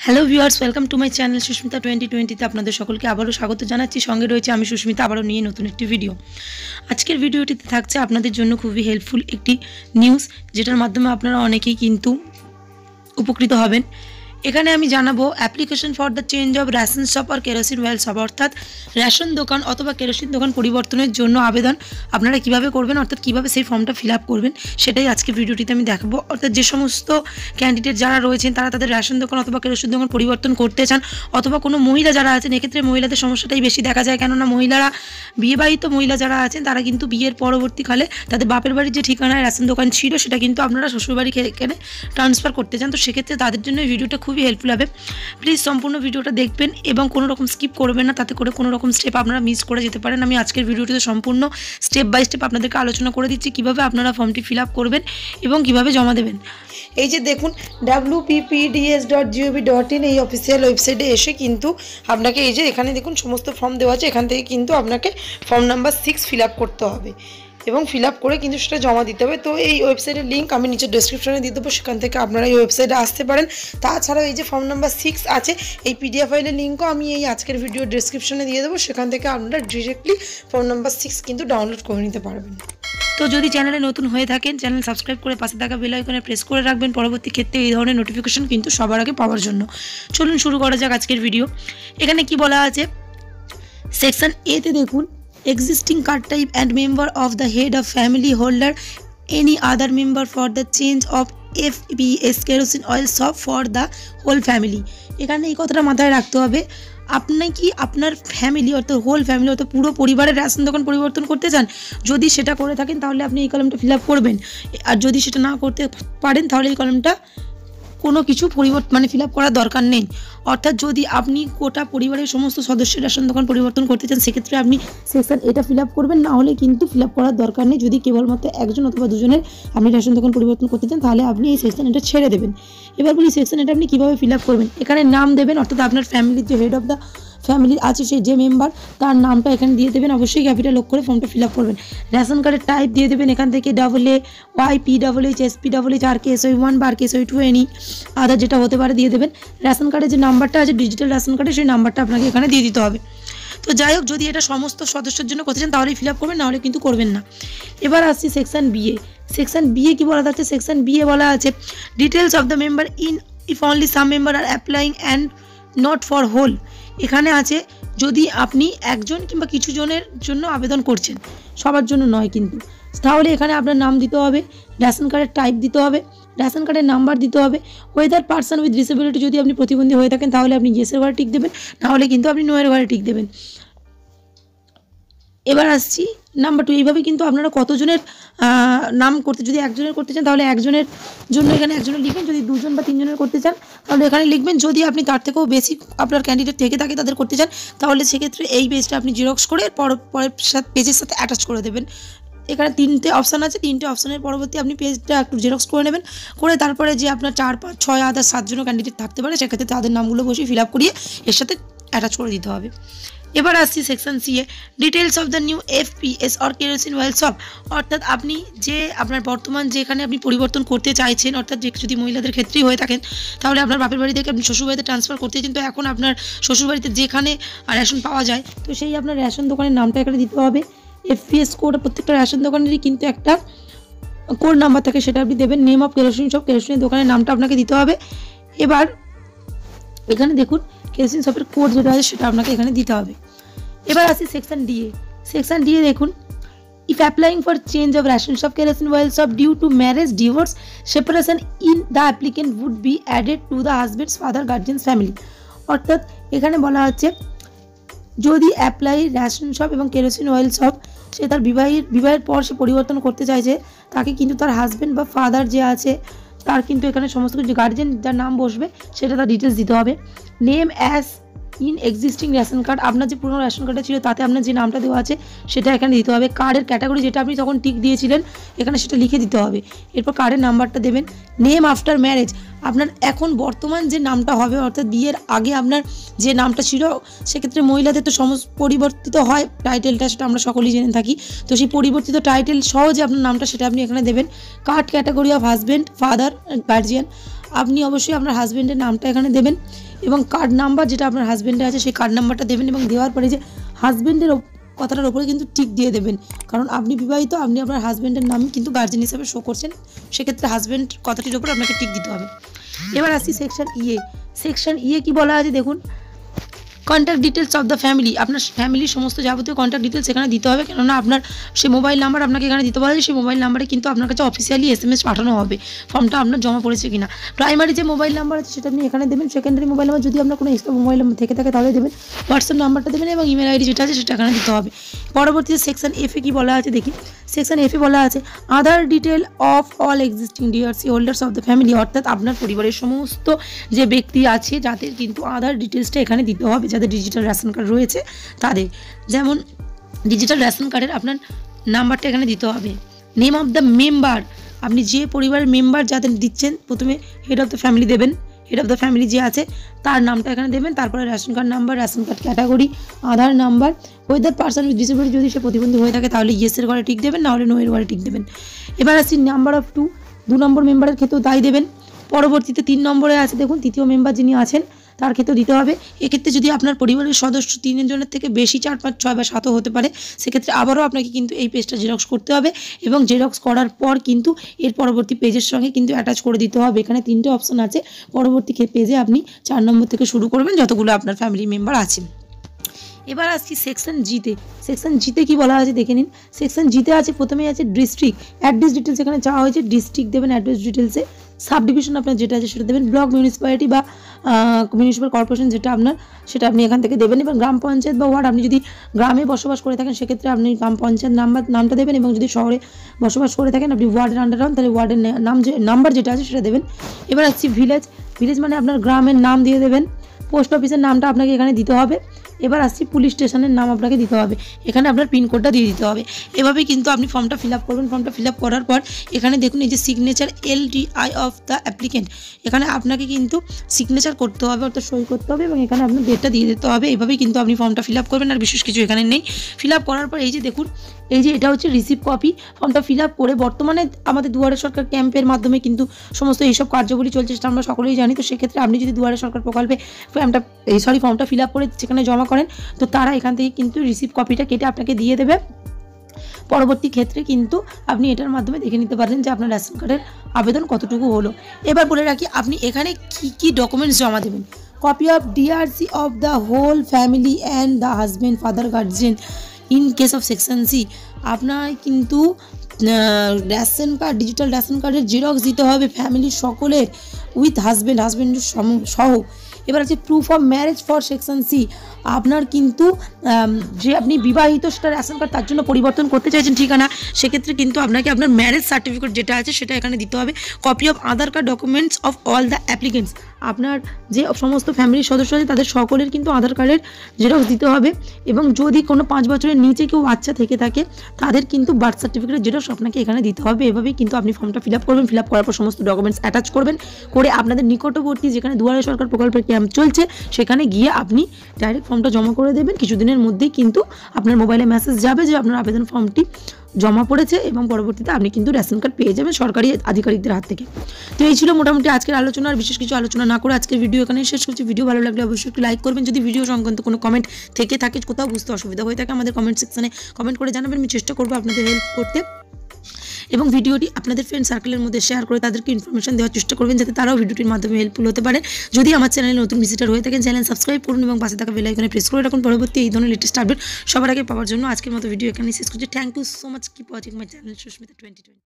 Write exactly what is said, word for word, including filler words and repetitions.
Hello viewers, welcome to my channel Susmita twenty টোয়েন্টিতে আপনাদের সকলকে আবারও স্বাগত জানাচ্ছি। সঙ্গে রয়েছে আমি সুস্মিতা, আবারও নিয়ে নতুন একটি ভিডিও। আজকের ভিডিওটিতে থাকছে আপনাদের জন্য খুবই হেল্পফুল একটি নিউজ, যেটার মাধ্যমে আপনারা অনেকেই কিন্তু উপকৃত হবেন। এখানে আমি জানাবো application for the change of ration shop আর কেরোসিন ওয়েল শপ, অর্থাৎ রেশন দোকান অথবা কেরোসিন দোকান পরিবর্তনের জন্য আবেদন আপনারা কিভাবে করবেন, অর্থাৎ কিভাবে সেই ফর্মটা ফিল আপ করবেন, সেটাই আজকে ভিডিওটিতে আমি দেখাবো। অর্থাৎ যে সমস্ত ক্যান্ডিডেট যারা রয়েছেন তারা তাদের রেশন দোকান অথবা কেরোসিন দোকান পরিবর্তন করতে চান, অথবা কোনো মহিলা যারা আছেন, এক্ষেত্রে মহিলাদের সমস্যাটাই বেশি দেখা যায়, কেননা মহিলারা বিয়েবাহিত মহিলা যারা আছেন তারা কিন্তু বিয়ের পরবর্তীকালে তাদের বাপের বাড়ির যে ঠিকানায় রেশন দোকান ছিল সেটা কিন্তু আপনারা শ্বশুরবাড়ি এখানে ট্রান্সফার করতে চান। তো সেক্ষেত্রে তাদের জন্য এই ভিডিওটা খুবই হেল্পফুল হবে। প্লিজ সম্পূর্ণ ভিডিওটা দেখবেন এবং কোনো রকম স্কিপ করবেন না, তাতে করে কোনো রকম স্টেপ আপনারা মিস করে যেতে পারেন। আমি আজকের ভিডিওটিতে সম্পূর্ণ স্টেপ বাই স্টেপ আপনাদেরকে আলোচনা করে দিচ্ছি কীভাবে আপনারা ফর্মটি ফিল আপ করবেন এবং কীভাবে জমা দেবেন। এই যে দেখুন, W P P D S dot G O V dot in এই অফিসিয়াল ওয়েবসাইটে এসে কিন্তু আপনাকে এই যে এখানে দেখুন সমস্ত ফর্ম দেওয়া আছে, এখান থেকে কিন্তু আপনাকে form number six fill up করতে হবে এবং ফিল আপ করে কিন্তু সেটা জমা দিতে হবে। তো এই ওয়েবসাইটের লিঙ্ক আমি নিচে ডেসক্রিপশনে দিয়ে দেবো, সেখান থেকে আপনারা এই ওয়েবসাইটে আসতে পারেন। তাছাড়াও এই যে ফর্ম নাম্বার সিক্স আছে, এই পিডিএফ ফাইলের লিঙ্কও আমি এই আজকের ভিডিও ডেসক্রিপশনে দিয়ে দেবো, সেখান থেকে আপনারা ডিরেক্টলি ফর্ম নাম্বার সিক্স কিন্তু ডাউনলোড করে নিতে পারবেন। তো যদি চ্যানেলে নতুন হয়ে থাকেন, চ্যানেল সাবস্ক্রাইব করে পাশে থাকা বেল আইকনে প্রেস করে রাখবেন পরবর্তী ক্ষেত্রে এই ধরনের নোটিফিকেশন কিন্তু সবার আগে পাওয়ার জন্য। চলুন শুরু করা যাক আজকের ভিডিও। এখানে কি বলা আছে, সেকশন এতে দেখুন, existing card type and member of the head of family holder any other member for the change of F P S kerosene oil shop for the whole family। এখানে এই কথাটা মাথায় রাখতে হবে, আপনি কি আপনার ফ্যামিলি অর্থাৎ হোল ফ্যামিলি অর্থাৎ পুরো পরিবারের রেশন দোকান পরিবর্তন করতে চান? যদি সেটা করে থাকেন তাহলে আপনি এই কলমটা ফিল আপ করবেন, আর যদি সেটা না করতে পারেন তাহলে এই কলমটা কোনো কিছু পরিবর্তন মানে ফিল আপ করার দরকার নেই। অর্থাৎ যদি আপনি গোটা পরিবারের সমস্ত সদস্যের রেশন দোকান পরিবর্তন করতে চান, সেক্ষেত্রে আপনি সেকশন এটা ফিল আপ করবেন, না হলে কিন্তু ফিল আপ করার দরকার নেই। যদি কেবলমাত্র একজন অথবা দুজনের আপনি রেশন দোকান পরিবর্তন করতে চান তাহলে আপনি এই সেকশন এটা ছেড়ে দেবেন। এবার বলি সেকশন এটা আপনি কীভাবে ফিল আপ করবেন। এখানে নাম দেবেন, অর্থাৎ আপনার ফ্যামিলির যে হেড অফ দ্য ফ্যামিলি আছে সেই যে মেম্বার তার নামটা এখানে দিয়ে দেবেন, অবশ্যই ক্যাপিটাল লক করে ফর্মটা ফিল আপ করবেন। রেশন কার্ডের টাইপ দিয়ে দেবেন, এখান থেকে double A Y P double H S P double H R K S Y one বা R K S Y two any other যেটা হতে পারে দিয়ে দেবেন। রেশন কার্ডের যে নাম্বারটা আছে ডিজিটাল রেশন কার্ডে সেই নাম্বারটা আপনাকে এখানে দিয়ে দিতে হবে। তো যাই হোক, যদি এটা সমস্ত সদস্যের জন্য করতে চান তাহলেই ফিল আপ করবেন, নাহলে কিন্তু করবেন না। এবার আসছি সেকশন বি এ। সেকশন বি এ কী বলা যাচ্ছে, সেকশন বি এ বলা আছে details of the member in if only some member are applying and not for whole. এখানে আছে যদি আপনি একজন কিংবা কিছু জনের জন্য আবেদন করছেন, সবার জন্য নয় কিন্তু, তাহলে এখানে আপনার নাম দিতে হবে, রেশন কার্ডের টাইপ দিতে হবে, রেশন কার্ডের নাম্বার দিতে হবে। ওয়েদার পার্সন উইথ ডিসেবিলিটি, যদি আপনি প্রতিবন্ধী হয়ে থাকেন তাহলে আপনি ইয়েসের ঘরে টিক দেবেন, নাহলে কিন্তু আপনি নোয়ের ঘরে টিক দেবেন। এবার আসছি নাম্বার টু। এইভাবে কিন্তু আপনারা কতজনের নাম করতে, যদি একজনের করতে চান তাহলে একজনের জন্য এখানে একজনের লিখবেন, যদি দুজন বা তিনজনের করতে চান তাহলে এখানে লিখবেন। যদি আপনি তার থেকেও বেশি আপনার ক্যান্ডিডেট থেকে থাকে তাদের করতে চান তাহলে সেক্ষেত্রে এই পেজটা আপনি জেরক্স করে পর পরের পেজের সাথে অ্যাটাচ করে দেবেন। এখানে তিনটে অপশান আছে, তিনটে অপশানের পরবর্তী আপনি পেজটা একটু জেরক্স করে নেবেন, করে তারপরে যে আপনার চার পাঁচ ছয় আদার সাতজনও ক্যান্ডিডেট থাকতে পারে সেক্ষেত্রে তাদের নামগুলো বসে ফিল আপ করিয়ে এর সাথে অ্যাটাচ করে দিতে হবে। এবার আসছি সেকশন সি এ, details of the new F P S or kerosene oil shop. অর্থাৎ আপনি যে আপনার বর্তমান যেখানে আপনি পরিবর্তন করতে চাইছেন, অর্থাৎ যে যদি মহিলাদের ক্ষেত্রেই হয়ে থাকেন তাহলে আপনার বাপের বাড়ি থেকে আপনি শ্বশুরবাড়িতে ট্রান্সফার করতে চান, তো এখন আপনার শ্বশুরবাড়িতে যেখানে রেশন পাওয়া যায় তো সেই আপনার রেশন দোকানের নামটা এখানে দিতে হবে। এফ পি এস কোড, প্রত্যেকটা রেশন দোকানেরই কিন্তু একটা কোড নাম্বার থাকে, সেটা আপনি দেবেন। নেম অফ কেরোসিন শপ, কেরোসিনের দোকানের নামটা আপনাকে দিতে হবে। এবার এখানে দেখুন কেরোসিন শপের কোড যেটা আছে সেটা আপনাকে এখানে দিতে হবে। এবার আসি সেকশন ডি এ। সেকশন ডি এ দেখুন, if applying for change of ration shop kerosene oil shop due to marriage divorce separation in the applicant would be added to the husband's father guardian's family. অর্থাৎ এখানে বলা হচ্ছে যদি apply ration shop এবং kerosene oil shop সে তার বিবাহের বিবাহের পর সে পরিবর্তন করতে চাইছে, তাকে কিন্তু তার হাজব্যান্ড বা ফাদার যে আছে তার কিন্তু এখানে সমস্ত কিছু গার্জিয়ান যার নাম বসবে সেটা তার ডিটেলস দিতে হবে। Name as in existing ration card, আপনার যে পুরনো রেশন কার্ডটা ছিল তাতে আপনার যে নামটা দেওয়া আছে সেটা এখানে দিতে হবে। কার্ডের ক্যাটাগরি যেটা আপনি তখন টিক দিয়েছিলেন এখানে সেটা লিখে দিতে হবে। এরপর কার্ডের নাম্বারটা দেবেন। নেম আফটার ম্যারেজ, আপনার এখন বর্তমান যে নামটা হবে, অর্থাৎ বিয়ের আগে আপনার যে নামটা ছিল সেক্ষেত্রে মহিলাদের তো সমস্ত পরিবর্তিত হয় টাইটেলটা, সেটা আমরা সকলেই জেনে থাকি। তো সেই পরিবর্তিত টাইটেল সহ যে আপনার নামটা সেটা আপনি এখানে দেবেন। Card category of husband father guardian, আপনি অবশ্যই আপনার হাজব্যান্ডের নামটা এখানে দেবেন এবং কার্ড নাম্বার যেটা আপনার হাজব্যান্ডের আছে সেই কার্ড নাম্বারটা দেবেন এবং দেওয়ার পরে যে হাজব্যান্ডের কথাটার ওপরে কিন্তু টিক দিয়ে দেবেন, কারণ আপনি বিবাহিত, আপনি আপনার হাজব্যান্ডের নাম কিন্তু গার্জেন হিসাবে শো করছেন, সেক্ষেত্রে হাজব্যান্ড কথাটির ওপর আপনাকে টিক দিতে হবে। এবার আসছি সেকশন ইয়ে। সেকশন ইয়ে কি বলা আছে দেখুন, contact details of the family. আপনার ফ্যামিলির সমস্ত যাবতীয় কন্ট্যাক্ট ডিটেলস এখানে দিতে হবে, কেননা আপনার সেই মোবাইল নাম্বার আপনাকে এখানে দিতে বলা হয়, সেই মোবাইল নাম্বারে কিন্তু আপনার কাছে অফিসিয়ালি এস এম এস পাঠানো হবে ফর্মটা আপনার জমা পড়েছে কিনা। প্রাইমারি যে মোবাইল নাম্বার আছে সেটা আপনি এখানে দেবেন, সেকেন্ডারি মোবাইল নাম্বার যদি আপনার কোনো এক্সট্রা মোবাইল নাম্বার থেকে থাকে তাহলে দেবেন, হোয়াটসঅ্যাপ নাম্বারটা দেবেন এবং ইমেল আইডি যেটা আছে সেটা এখানে দিতে হবে। পরবর্তীতে সেকশন এফে কি বলা আছে দেখি, সেকশন এফে বলা আছে other detail of all existing DRC holders of the family, অর্থাৎ আপনার পরিবারের সমস্ত যে ব্যক্তি আছে যাদের কিন্তু আদার ডিটেলসটা এখানে দিতে হবে, যাদের ডিজিটাল রেশন কার্ড রয়েছে তাদের, যেমন ডিজিটাল রেশন কার্ডের আপনার নাম্বারটা এখানে দিতে হবে। নেম অফ দ্য মেম্বার, আপনি যে পরিবারের মেম্বার যাদের দিচ্ছেন, প্রথমে হেড অফ দ্য ফ্যামিলি দেবেন, হেড অফ দ্য ফ্যামিলি যে আছে তার নামটা এখানে দেবেন, তারপরে ration card number, ration card category, Aadhaar number, whether person with disability, যদি সে প্রতিবন্ধী হয়ে থাকে তাহলে ইয়েসের ঘরে টিক দেবেন, নাহলে নো এর ঘরে টিক দেবেন। এবার আসছি নাম্বার অফ টু, দু নম্বর মেম্বারের ক্ষেত্রেও তাই দেবেন। পরবর্তীতে তিন নম্বরে আছে দেখুন, তৃতীয় মেম্বার যিনি আছেন তার ক্ষেত্রে দিতে হবে। এক্ষেত্রে যদি আপনার পরিবারের সদস্য তিনজনের থেকে বেশি, চার পাঁচ ছয় বা সাতও হতে পারে, সেক্ষেত্রে আবারও আপনাকে কিন্তু এই পেজটা জেরক্স করতে হবে এবং জেরক্স করার পর কিন্তু এর পরবর্তী পেজের সঙ্গে কিন্তু অ্যাটাচ করে দিতে হবে। এখানে তিনটে অপশন আছে, পরবর্তী পেজে আপনি চার নম্বর থেকে শুরু করবেন যতগুলো আপনার ফ্যামিলি মেম্বার আছেন। এবার আসছি সেকশন জিতে। সেকশন জিতে কি বলা আছে দেখে নিন। সেকশন জিতে আছে, প্রথমেই আছে ডিস্ট্রিক্ট অ্যাড্রেস ডিটেলস, এখানে চাওয়া হয়েছে ডিস্ট্রিক্ট দেবেন অ্যাড্রেস ডিটেলসে, সাব ডিভিশন আপনার যেটা আছে সেটা দেবেন, ব্লক মিউনিসিপ্যালিটি বা মিউনিসিপ্যাল কর্পোরেশন যেটা আপনার সেটা আপনি এখান থেকে দেবেন, এবং গ্রাম পঞ্চায়েত বা ওয়ার্ড, আপনি যদি গ্রামে বসবাস করে থাকেন সেক্ষেত্রে আপনি গ্রাম পঞ্চায়েত নাম্বার নামটা দেবেন, এবং যদি শহরে বসবাস করে থাকেন আপনি ওয়ার্ডের আন্ডার হন তাহলে ওয়ার্ডের নাম যে নাম্বার যেটা আছে সেটা দেবেন। এবার আসছি ভিলেজ। ভিলেজ মানে আপনার গ্রামের নাম দিয়ে দেবেন, পোস্ট অফিসের নামটা আপনাকে এখানে দিতে হবে। এবার আসছি পুলিশ স্টেশনের নাম আপনাকে দিতে হবে, এখানে আপনার পিনকোডটা দিয়ে দিতে হবে। এভাবে কিন্তু আপনি ফর্মটা ফিল আপ করবেন। ফর্মটা ফিল আপ করার পর এখানে দেখুন এই যে signature L D I of the applicant, এখানে আপনাকে কিন্তু সিগনেচার করতে হবে, অর্থাৎ সই করতে হবে এবং এখানে আপনার ডেটটা দিয়ে দিতে হবে। এভাবেই কিন্তু আপনি ফর্মটা ফিল আপ করবেন, আর বিশেষ কিছু এখানে নেই। ফিল আপ করার পর এই যে দেখুন, এই যে এটা হচ্ছে রিসিভ কপি। ফর্মটা ফিল আপ করে বর্তমানে আমাদের দুয়ারে সরকার ক্যাম্পের মাধ্যমে কিন্তু সমস্ত এইসব কার্যবলী চলছে, সেটা আমরা সকলেই জানি। তো সেক্ষেত্রে আপনি যদি দুয়ারে সরকার প্রকল্পে ফর্মটা এই সরি ফর্মটা ফিল আপ করে সেখানে জমা করেন, তো তারা এখান থেকে কিন্তু রিসিভ কপিটা কেটে আপনাকে দিয়ে দেবে। পরবর্তী ক্ষেত্রে কিন্তু আপনি এটার মাধ্যমে দেখে নিতে পারেন যে আপনার রেশন কার্ডের আবেদন কতটুকু হলো। এবার বলে রাখি, আপনি এখানে কি কি ডকুমেন্টস জমা দেবেন। Copy of DRC of the whole family and the husband father guardian in case of section C, আপনার কিন্তু রেশন কার্ড ডিজিটাল রেশন কার্ডের জেরক্স দিতে হবে ফ্যামিলির সকলের উইথ হাজব্যান্ড হাজব্যান্ডের সহ। এবার আছে proof of marriage for section C, আপনার কিন্তু যে আপনি বিবাহিত সেটা রেশন কার্ড তার জন্য পরিবর্তন করতে চাইছেন ঠিকানা, সেক্ষেত্রে কিন্তু আপনাকে আপনার ম্যারেজ সার্টিফিকেট যেটা আছে সেটা এখানে দিতে হবে। Copy of Aadhaar card documents of all the applicants, আপনার যে সমস্ত ফ্যামিলির সদস্য আছে তাদের সকলের কিন্তু আধার কার্ডের জেরক্স দিতে হবে, এবং যদি কোনো পাঁচ বছরের নিচে কেউ বাচ্চা থেকে থাকে তাদের কিন্তু বার্থ সার্টিফিকেটের জেরক্স আপনাকে এখানে দিতে হবে। এভাবেই কিন্তু আপনি ফর্মটা ফিল আপ করবেন। ফিল আপ করার পর সমস্ত ডকুমেন্টস অ্যাটাচ করবেন, করে আপনাদের নিকটবর্তী যেখানে দুয়ারে সরকার প্রকল্পের ক্যাম্প চলছে সেখানে গিয়ে আপনি ডাইরেক্ট ফর্মটা জমা করে দেবেন। কিছুদিনের মধ্যেই কিন্তু আপনার মোবাইলে মেসেজ যাবে যে আপনার আবেদন ফর্মটি জমা পড়েছে, এবং পরবর্তীতে আপনি কিন্তু রেশন কার্ড পেয়ে যাবেন সরকারি আধিকারিকদের হাত থেকে। তো এই ছিল মোটামুটি আজকের আলোচনা, আর বিশেষ কিছু আলোচনা না করে আজকের ভিডিও এখানে শেষ করছি। ভিডিও ভালো লাগলে অবশ্যই একটু লাইক করবেন। যদি ভিডিও সংক্রান্ত কোনো কমেন্ট থেকে থাকে, কোথাও বুঝতে অসুবিধা হয়ে থাকে, আমাদের কমেন্ট সেকশনে কমেন্ট করে জানাবেন, আমি চেষ্টা করবো আপনাদের হেল্প করতে। এবং ভিডিওটি আপনাদের ফ্রেন্ড সার্কেলের মধ্যে শেয়ার করে তাদেরকে ইনফরমেশন দেওয়ার চেষ্টা করবেন, যাতে তারাও ভিডিওটির মাধ্যমে হেল্পফুল হতে পারে। যদি আমার চ্যানেলে নতুন ভিজিটার হয়ে থাকেন, চ্যানেল সাবস্ক্রাইব করুন এবং পাশে থাকা বেল আইকনে প্রেস করে রাখুন পরবর্তী এই ধরনের লেটেস্ট আপডেট সবার আগে পাওয়ার জন্য। আজকের মতো ভিডিও এখানে শেষ করছি। Thank you so much, keep watching my channel Susmita twenty twenty.